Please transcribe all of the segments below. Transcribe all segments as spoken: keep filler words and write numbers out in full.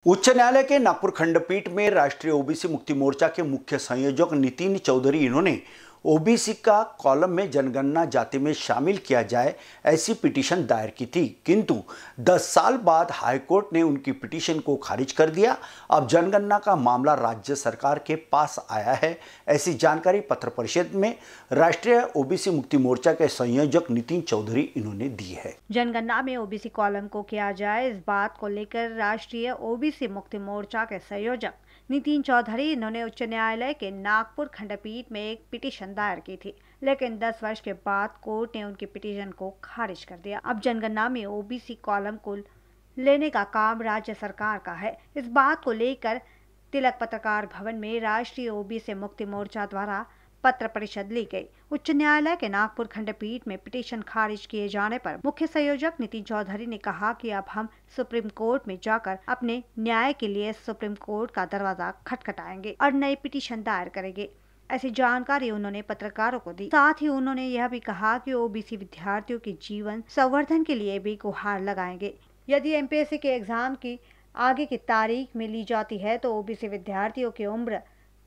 उच्च न्यायालय के नागपुर खंडपीठ में राष्ट्रीय ओबीसी मुक्ति मोर्चा के मुख्य संयोजक नितिन चौधरी इन्होंने ओबीसी का कॉलम में जनगणना जाति में शामिल किया जाए ऐसी पिटीशन दायर की थी, किंतु दस साल बाद हाईकोर्ट ने उनकी पिटीशन को खारिज कर दिया। अब जनगणना का मामला राज्य सरकार के पास आया है, ऐसी जानकारी पत्र परिषद में राष्ट्रीय ओबीसी मुक्ति मोर्चा के संयोजक नितिन चौधरी इन्होंने दी है। जनगणना में ओबीसी कॉलम को किया जाए, इस बात को लेकर राष्ट्रीय ओबीसी मुक्ति मोर्चा के संयोजक नितिन चौधरी इन्होंने उच्च न्यायालय के नागपुर खंडपीठ में एक पिटीशन दायर की थी, लेकिन दस वर्ष के बाद कोर्ट ने उनकी पिटीशन को खारिज कर दिया। अब जनगणना में ओबीसी कॉलम को लेने का काम राज्य सरकार का है। इस बात को लेकर तिलक पत्रकार भवन में राष्ट्रीय ओबीसी मुक्ति मोर्चा द्वारा पत्र परिषद ली गई। उच्च न्यायालय के नागपुर खंडपीठ में पिटीशन खारिज किए जाने पर मुख्य संयोजक नितिन चौधरी ने कहा कि अब हम सुप्रीम कोर्ट में जाकर अपने न्याय के लिए सुप्रीम कोर्ट का दरवाजा खटखटाएंगे और नई पिटीशन दायर करेंगे। ऐसी जानकारी उन्होंने पत्रकारों को दी। साथ ही उन्होंने यह भी कहा कि ओबीसी विद्यार्थियों के जीवन संवर्धन के लिए भी गुहार लगाएंगे। यदि एमपीएससी के एग्जाम की आगे की तारीख में ली जाती है तो ओबीसी विद्यार्थियों की उम्र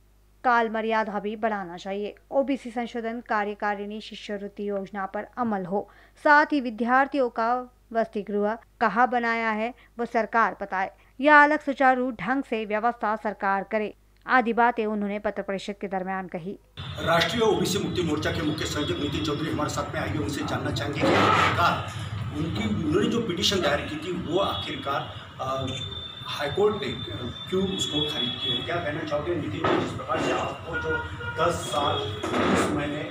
काल मर्यादा भी बढ़ाना चाहिए। ओबीसी संशोधन कार्यकारिणी शिष्यवृत्ति योजना पर अमल हो, साथ ही विद्यार्थियों का वसति गृह कहाँ बनाया है वो सरकार बताए या अलग सुचारू ढंग से व्यवस्था सरकार करे, आदि बातें उन्होंने पत्र परिषद के दरमियान कही। राष्ट्रीय ओबीसी मुक्ति मोर्चा के मुख्य संयोजक नितिन चौधरी हमारे साथ में आएंगे, उनसे जानना चाहेंगे कि आखिरकार उनकी उन्होंने जो पिटीशन दायर की थी वो आखिरकार हाईकोर्ट ने क्यों उसको खारिज किया। क्या कहना चाहोगे नितिन जी, जिस प्रकार से आपको जो दस साल बीस महीने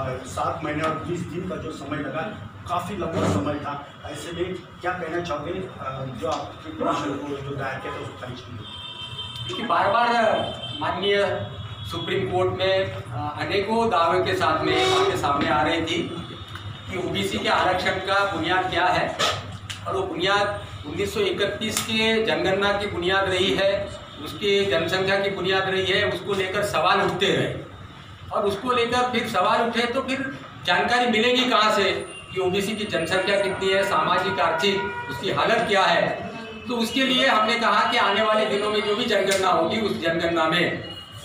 सात महीने और बीस दिन का जो समय लगा, काफ़ी लंबा समय था, ऐसे में क्या कहना चाहोगे जो आपकी पिटीशन को जो दायर किया था उसको खारिज किया? क्योंकि बार बार माननीय सुप्रीम कोर्ट में अनेकों दावे के साथ में बातें सामने आ रही थी कि ओबीसी के आरक्षण का बुनियाद क्या है, और वो बुनियाद उन्नीस सौ इकतीस के जनगणना की बुनियाद रही है, उसकी जनसंख्या की बुनियाद रही है। उसको लेकर सवाल उठते रहे और उसको लेकर फिर सवाल उठे तो फिर जानकारी मिलेगी कहाँ से कि ओबीसी की जनसंख्या कितनी है, सामाजिक आर्थिक उसकी हालत क्या है। तो उसके लिए हमने कहा कि आने वाले दिनों में जो भी जनगणना होगी उस जनगणना में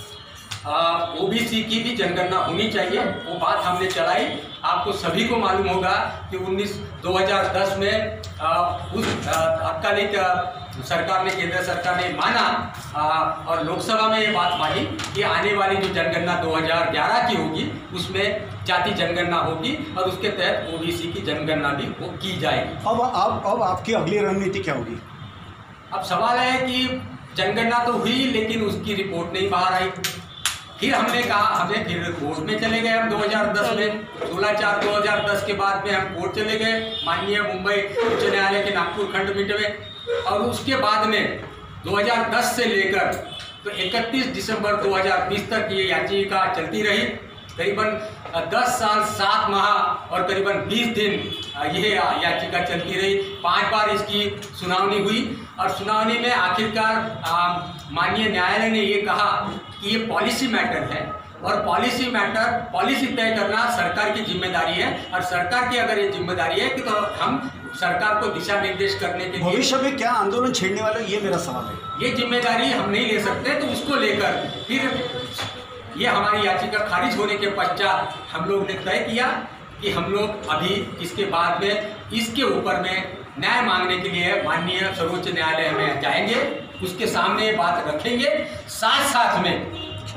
ओबीसी की भी जनगणना होनी चाहिए। वो बात हमने चलाई। आपको सभी को मालूम होगा कि उन्नीस दो हज़ार दस में आ, उस तत्कालिक सरकार ने केंद्र सरकार ने माना आ, और लोकसभा में ये बात मानी कि आने वाली जो जनगणना दो हज़ार ग्यारह की होगी उसमें जाति जनगणना होगी और उसके तहत ओबीसी की जनगणना भी वो की जाएगी। अब अब अब आपकी अगली रणनीति क्या होगी? अब सवाल है कि जनगणना तो हुई लेकिन उसकी रिपोर्ट नहीं बाहर आई। फिर हमने कहा हमें फिर कोर्ट में चले गए हम दो हज़ार दस में, सोलह चार दो हज़ार दस के बाद में हम कोर्ट चले गए माननीय मुंबई उच्च न्यायालय के नागपुर खंडपीठ में। और उसके बाद में दो हज़ार दस से लेकर तो इकतीस दिसंबर दो हज़ार बीस तक ये याचिका चलती रही। करीबन दस साल सात माह और करीबन बीस दिन यह याचिका चलती रही। पांच बार इसकी सुनावनी हुई और सुनावनी में आखिरकार माननीय न्यायालय ने ये कहा कि ये पॉलिसी मैटर है और पॉलिसी मैटर पॉलिसी तय करना सरकार की जिम्मेदारी है, और सरकार की अगर ये जिम्मेदारी है कि तो हम सरकार को दिशा निर्देश करने के लिए भविष्य में क्या आंदोलन छेड़ने वाले, ये मेरा सवाल है। ये जिम्मेदारी हम नहीं ले सकते। तो उसको लेकर फिर ये हमारी याचिका खारिज होने के पश्चात हम लोग ने तय किया कि हम लोग अभी इसके बाद में इसके ऊपर में न्याय मांगने के लिए माननीय सर्वोच्च न्यायालय में जाएंगे, उसके सामने बात रखेंगे। साथ साथ में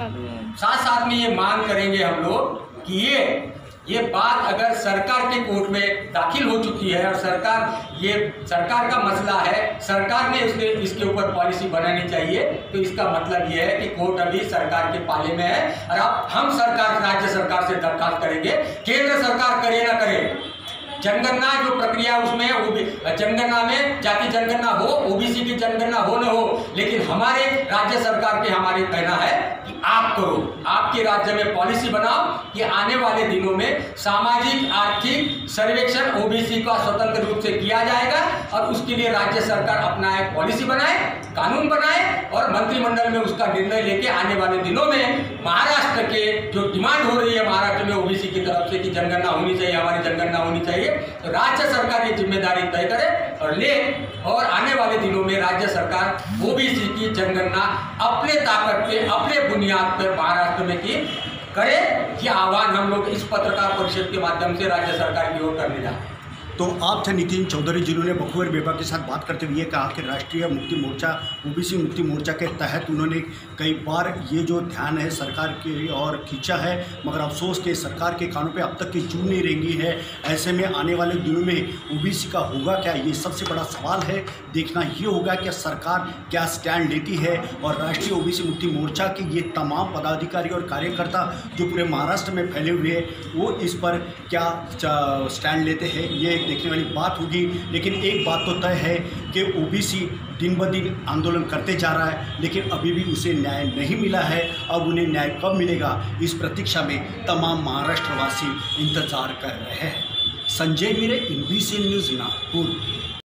साथ साथ में ये मांग करेंगे हम लोग कि ये ये बात अगर सरकार के कोर्ट में दाखिल हो चुकी है और सरकार ये सरकार का मसला है, सरकार ने इसके इसके ऊपर पॉलिसी बनानी चाहिए, तो इसका मतलब ये है कि कोर्ट अभी सरकार के पाले में है। और अब हम सरकार राज्य सरकार से दरखास्त करेंगे, केंद्र सरकार करे ना करे, जनगणना जो प्रक्रिया उसमें जनगणना में जाति जनगणना हो, ओबीसी की जनगणना हो न हो, लेकिन हमारे राज्य सरकार के हमारे कहना है कि आप करो, आपके राज्य में पॉलिसी बनाओ कि आने वाले दिनों में सामाजिक आर्थिक सर्वेक्षण ओबीसी का स्वतंत्र रूप से किया जाएगा और उसके लिए राज्य सरकार अपना एक पॉलिसी बनाए, कानून बनाए और मंत्रिमंडल में उसका निर्णय लेके आने वाले दिनों में महाराष्ट्र के जो डिमांड हो रही है महाराष्ट्र में ओबीसी की तरफ से कि जनगणना होनी चाहिए, हमारी जनगणना होनी चाहिए, तो राज्य सरकार ये जिम्मेदारी तय करे और ले और आने वाले दिनों में राज्य सरकार ओबीसी की जनगणना अपने ताकत पे, अपने बुनियाद पर महाराष्ट्र में की करे। ये आह्वान हम लोग इस पत्रकार परिषद के माध्यम से राज्य सरकार की ओर करने जा रहे हैं। तो आप थे नितिन चौधरी, जिन्होंने बखूबर बेबा के साथ बात करते हुए कहा कि राष्ट्रीय मुक्ति मोर्चा ओबीसी मुक्ति मोर्चा के तहत उन्होंने कई बार ये जो ध्यान है सरकार की ओर खींचा है, मगर अफसोस के सरकार के कानों पे अब तक की जू नहीं रेंगी है। ऐसे में आने वाले दिनों में ओबीसी का होगा क्या, ये सबसे बड़ा सवाल है। देखना ये होगा कि सरकार क्या स्टैंड लेती है और राष्ट्रीय ओबीसी मुक्ति मोर्चा के ये तमाम पदाधिकारी और कार्यकर्ता जो पूरे महाराष्ट्र में फैले हुए हैं वो इस पर क्या स्टैंड लेते हैं, ये देखने वाली बात होगी। लेकिन एक बात तो तय है कि ओबीसी दिन ब दिन आंदोलन करते जा रहा है, लेकिन अभी भी उसे न्याय नहीं मिला है। अब उन्हें न्याय कब मिलेगा इस प्रतीक्षा में तमाम महाराष्ट्रवासी इंतजार कर रहे हैं। Sanjay Mire, NBC news, Nagpur.